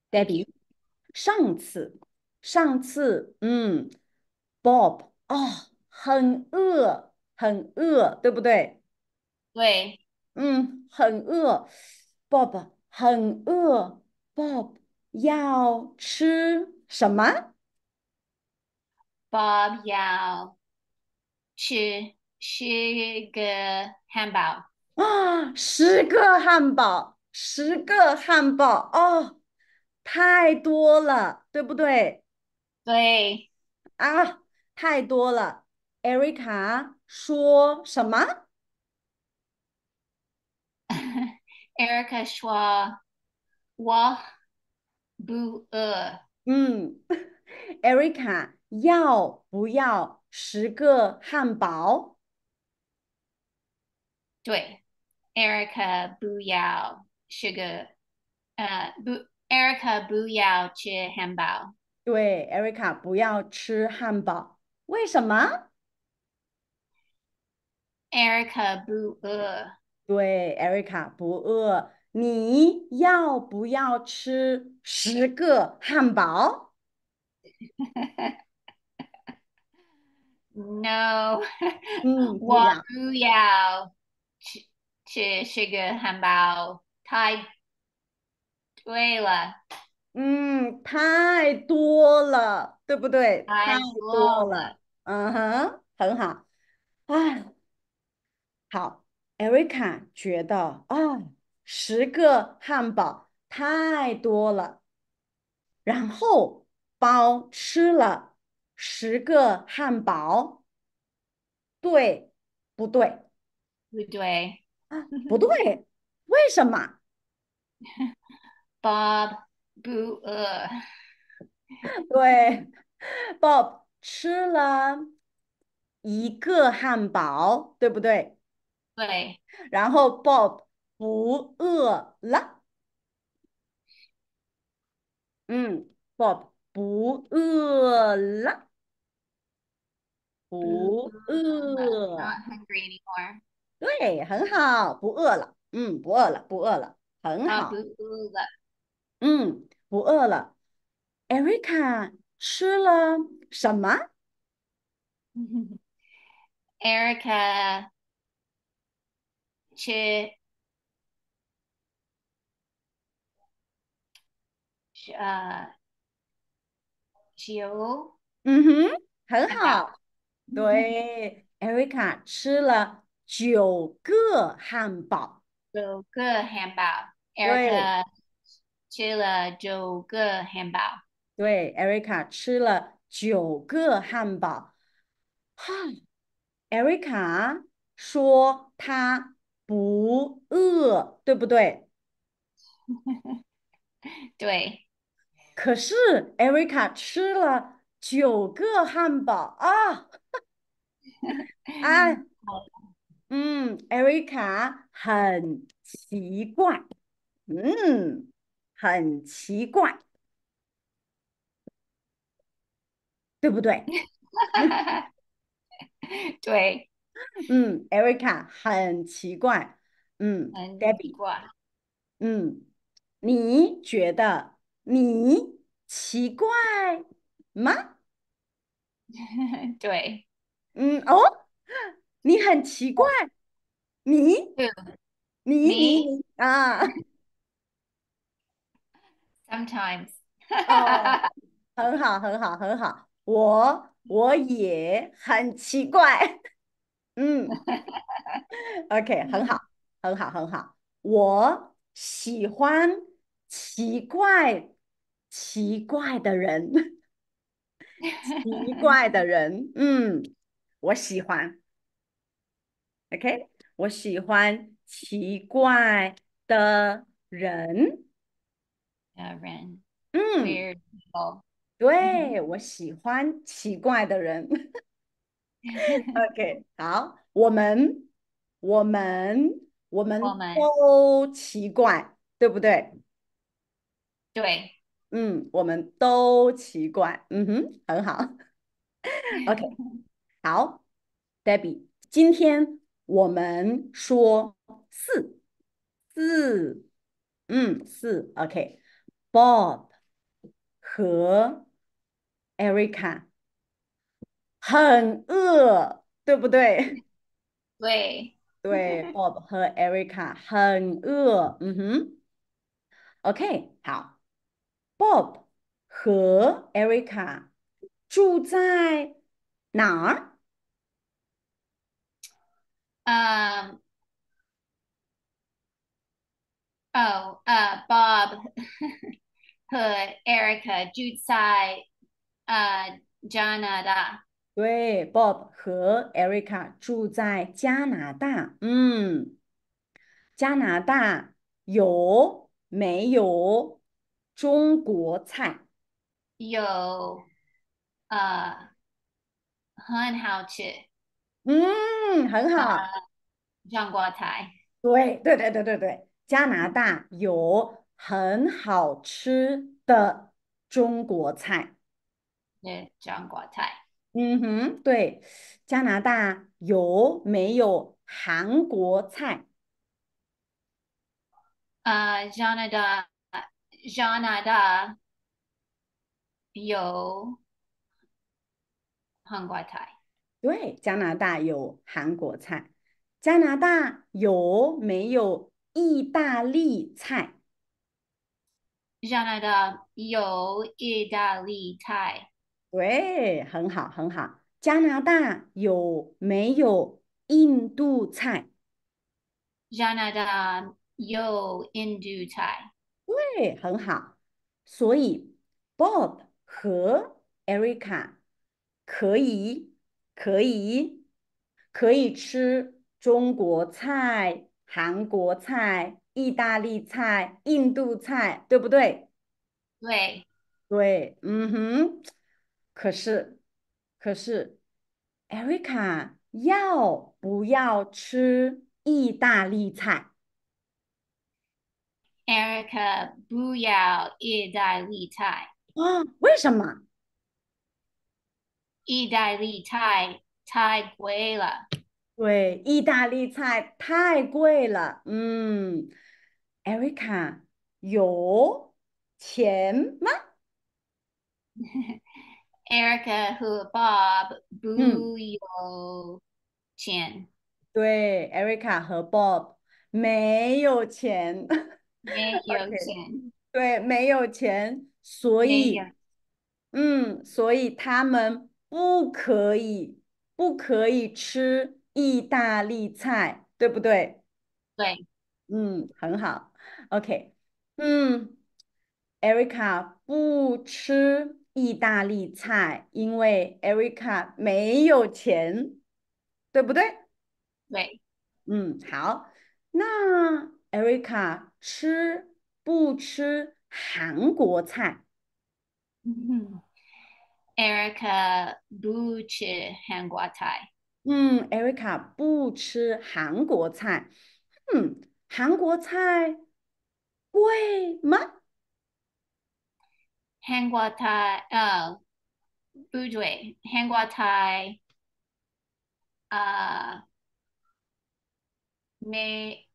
Thank you. Debbie，上次，Bob 很饿，很饿，对不对？ 对很饿，Bob 很饿，Bob 要吃什么 ，Bob 要吃个汉堡。 10个汉堡，10个汉堡，太多了，对不对？ 对啊，太多了。艾瑞卡说什么？ ，Erica 说我不饿。 嗯，艾瑞卡要不要10个汉堡？ 对，Erica 不，Erica 不要吃汉堡。 对，艾瑞卡不要吃汉堡，为什么？ Erica 不饿。 对，艾瑞卡不饿。你要不要吃10个汉堡？ No， 嗯，不要。 我不要吃这个汉堡，太贵了， 太多了，对不对？太太多了。 多了。很好。哎，好，艾瑞卡觉得10个汉堡太多了，然后包吃了10个汉堡，对不对？ 不对不对，为什么？ ，Bob 不饿。 对，Bob 吃了1个汉堡，对不对？ 对然后 Bob 不饿了，Bob 不饿了，不饿， ，Not hungry anymore。 对，很好，不饿了，不饿了，不饿了，很啊，不好， 饿了。 不饿了。Erica 吃了什么？ Erica 吃酒嗯哼，很汉堡。 好，对，Erica 吃了9个汉堡， 9个汉堡对。 ，Erica 吃了9个汉堡。 对，Erica 吃了9个汉堡。哈，Erica 说她不饿，对不对？ 对， 可是 Erica 吃了9个汉堡啊，Erica 很奇怪，很奇怪，对不对？ 对， Erica 很奇怪， 很奇 ，Debbie。 怪。 嗯，你觉得你奇怪吗？ 对， 你很奇怪，你不你 ，me sometimes。 哦，很好，很好，很好，我也很奇怪，嗯，OK，很好，很好，很好，我喜欢奇怪奇怪的人，奇怪的人，我喜欢。OK，我喜欢奇怪的人。 人嗯， ，weird people。 对，我喜欢奇怪的人。OK，好，我们我们都奇怪，对不对？ 对， 我们都奇怪。很好。OK，好，Debbie，今天我们说四，四，4，OK，Bob。 和 Erica 很饿，对不对？ 对， 对，Bob 和 Erica 很饿。嗯哼，OK，好，Bob 和 Erica 住在哪儿？ 嗯，哦，Bob 和 Erica 住在加拿大， 对，Bob 和 Erica 住在加拿大。加拿大有没有中国菜？ 有很好吃很好。 中国菜对对对对对对，加拿大有很好吃的中国菜。 是中国菜。 嗯哼，对，加拿大有没有韩国菜？ 加拿大有韩国菜。 对，加拿大有韩国菜。加拿大有没有意大利菜？ 加拿大有意大利菜。 对，很好，很好。加拿大有没有印度菜？ 加拿大有印度菜。 对，很好。所以 Bob 和 Erica 可以可以可以吃中国菜、韩国菜、意大利菜、印度菜，对不对？ 对对，嗯哼。可是可是，Erica 要不要吃意大利菜？ ，Erica 不要意大利菜。 啊，为什么？ 意大利菜太贵了。 对，意大利菜太贵了。Erica 有钱吗？ Erica 和 Bob 嗯， 不有钱， 对，Erica 和 Bob 没有钱。 没有 OK， 钱， 对，没有钱，所没有。 以，所以他们不可以吃意大利菜，对不对？ 对很好。OK，Erica 不吃意大利菜，因为 Erica 没有钱，对不对？ 对， 好。那 Erica 不吃韩国菜？ 嗯，Erica 不吃韩国菜。 Erica 不吃韩国菜。韩国菜贵吗？ 韩国菜，不对，韩国菜，呃，没，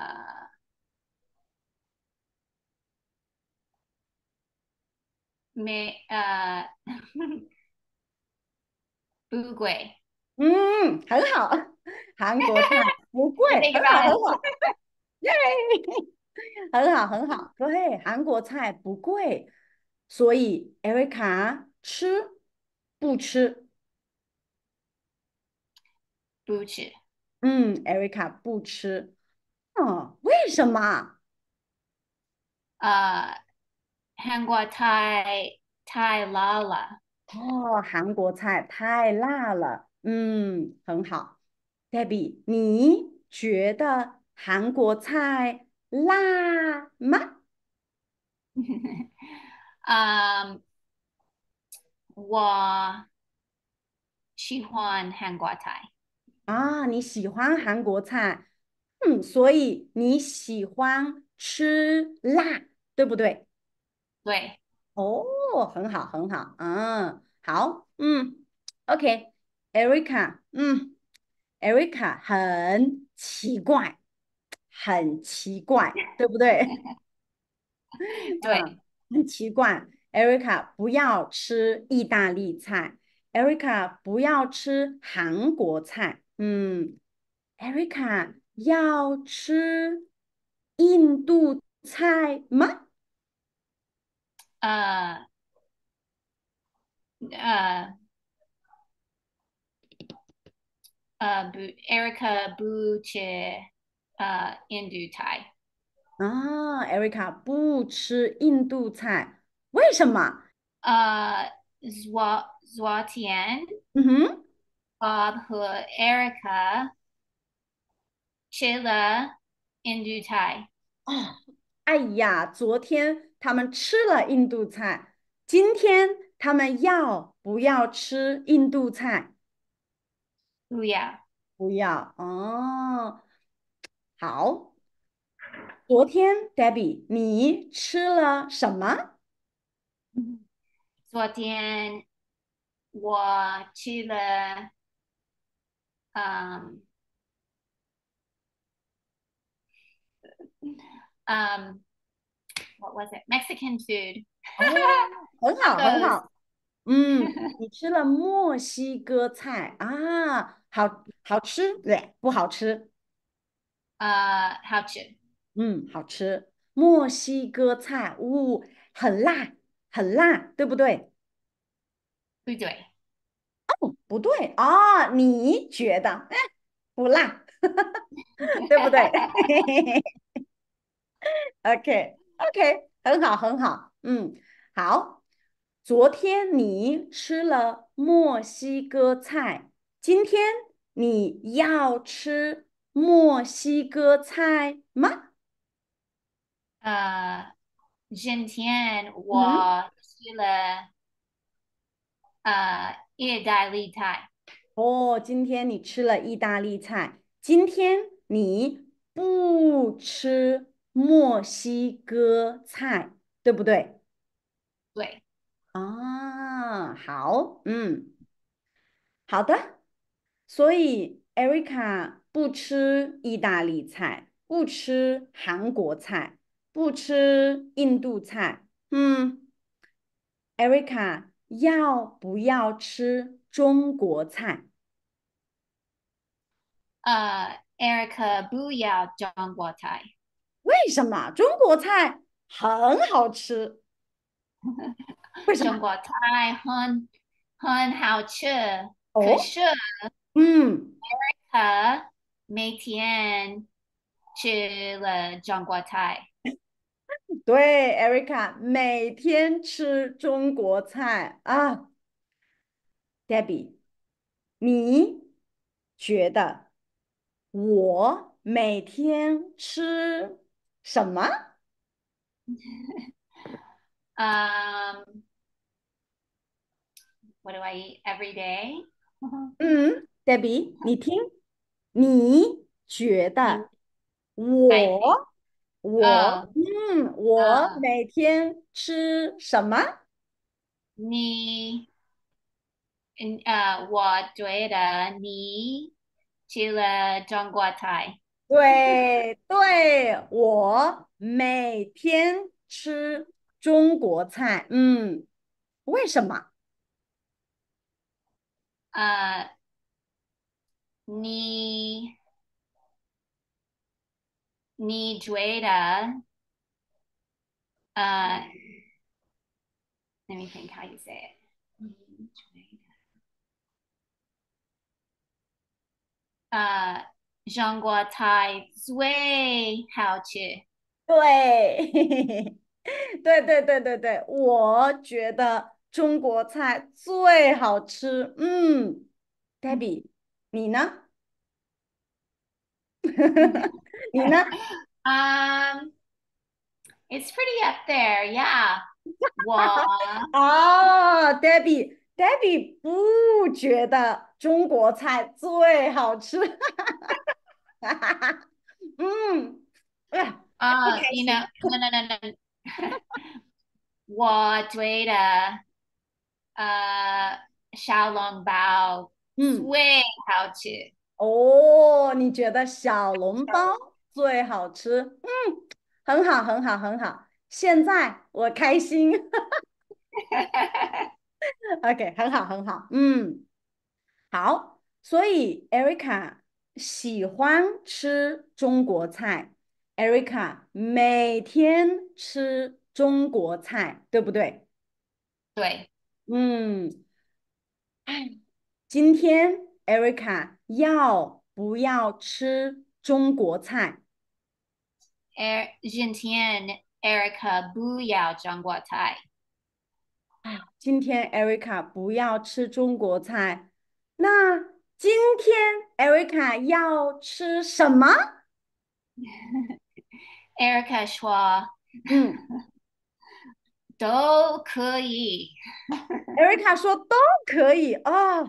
没，不贵。 很好，韩国菜不贵， I think 很好，很 about it. 好，耶，很好，很好。对，韩国菜不贵，所以 Erica 不吃？ 不吃。 Erica 不吃。哦，为什么？ 呃，韩国菜太辣了。 哦，韩国菜太辣了。很好。Debbie，你觉得韩国菜辣吗？ 嗯，我喜欢韩国菜。 啊，你喜欢韩国菜，所以你喜欢吃辣，对不对？ 对， 哦，很好，很好，好，，OK，Erica，Erica 很奇怪，很奇怪，对不对？ 对， 很奇怪 ，Erica 不要吃意大利菜，Erica 不要吃韩国菜，Erica 要吃印度菜吗？ 呃呃不，Erica 不吃印度菜。 啊，Erica 不吃印度菜，为什么？ 呃昨天嗯哼， Bob 和 Erica 吃了印度菜。 哦，哎呀，昨天他们吃了印度菜，今天他们要不要吃印度菜？ 不要。 不要哦。好，昨天 Debbie 你吃了什么？ 昨天我去了嗯嗯 what was it Mexican food 哦，很好，很 tacos 好。你吃了墨西哥菜啊，好吃，对，不好吃。 好吃。 好吃。墨西哥菜，很辣，很辣，对不对？ 不对。 不对啊，你觉得，不辣，对不对？OK，OK，很好，很好。好。昨天你吃了墨西哥菜，今天你要吃墨西哥菜吗？ 呃，今天嗯哼， 我吃了意大利菜。 哦，今天你吃了意大利菜，今天你不吃墨西哥菜，对不对？ 对。 啊，好，好的。所以 Erica 不吃意大利菜，不吃韩国菜，不吃印度菜。Erica 要不要吃中国菜？ Erica 不要中国菜。 为什么？中国菜很好吃，为什么？ 中国菜很好吃，可哦， 是嗯， 他每天吃了中国菜。 对，Erica 每天吃中国菜啊。Debbie，你觉得我每天吃什么？ Um, what do I eat every day? Debbie，你听，你觉你得 I think. 我哦， 我呃， 每天吃什么？ 你我觉得你吃了中国菜。 对对，我每天吃中国菜。为什么？ 呃，你你觉得呃，let me think how you say it. 你觉得中国菜最好吃。 对，对对对对对，我觉得中国菜最好吃。Debbie，你呢？你呢？ um, it's pretty up there, yeah. 我哦，Debbie 不觉得中国菜最好吃。嗯，哎呀，不开 you know, 心。 no, no, no, no. 我觉得小笼包嗯， 最好吃。 哦，你觉得小笼包最好吃？很好，很好，很好。现在我开心。 OK，很好，很好。嗯，好。所以 Erica 喜欢吃中国菜，Erica 每天吃中国菜，对不对？ 对嗯，哎，今天 Erica 要不要吃中国菜？ 今天 Erica 不要中国菜今天 Erica 不要吃中国菜，那今天 Erica 要吃什么？ ，Erica 说嗯都可以 ，Erica 说都可以哦。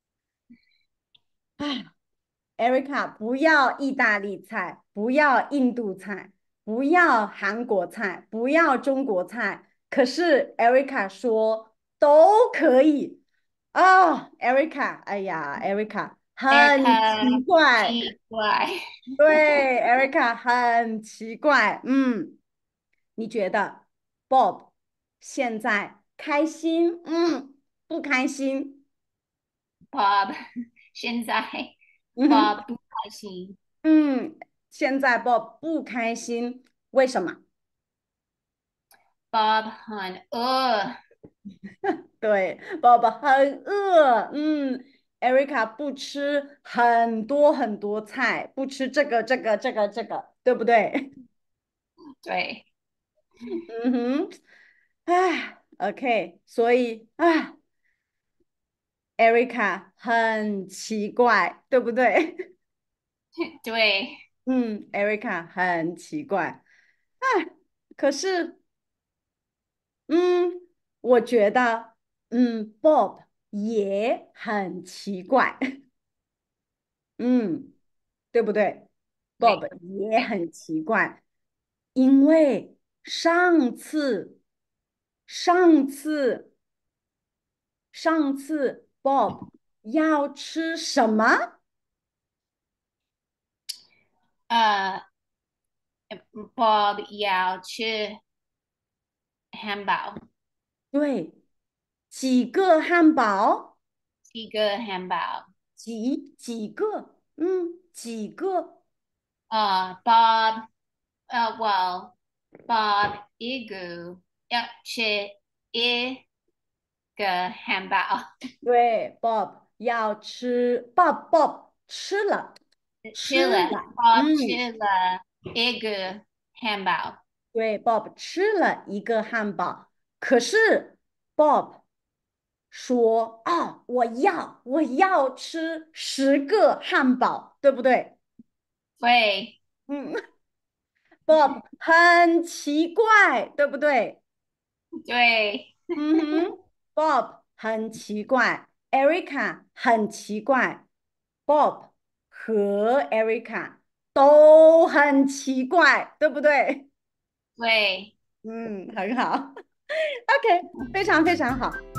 哎，Erica 不要意大利菜，不要印度菜，不要韩国菜，不要中国菜。可是 Erica 说都可以哦。Erica，哎呀，Erica 很奇 ，Erica 怪。 奇怪对，Erica 很奇怪。嗯，你觉得 Bob 现在开心？不开心？ ，Bob 现在嗯哼， Bob 不开心嗯，现在 Bob 不开心，为什么？ ，Bob 很饿对，Bob 很饿。Erica 不吃很多很多菜，不吃这个，对不对？ 对嗯哼，哎，OK，所以Erica 很奇怪，对不对？ 对 Erica 很奇怪。哎，可是，嗯，我觉得，Bob 也很奇怪。嗯，对不对？Bob 对也很奇怪，因为上次，上次 Bob 要吃什么？ ，Bob 要吃汉堡， 对，几个汉堡？ 一个汉堡。 几个？几个？ Bob well Bob 一个要吃一个汉堡， 对，Bob 要吃，Bob 吃了，吃吃了了， ，Bob 吃了一个汉堡， 对，Bob 吃了一个汉堡，可是 Bob 说啊，我要吃10个汉堡，对不对？ 对嗯，Bob 很奇怪，对不对？ 对嗯哼，Bob 很奇怪，Erica 很奇怪，Bob 和 Erica 都很奇怪，对不对？ 对， 很好，OK，非常非常好。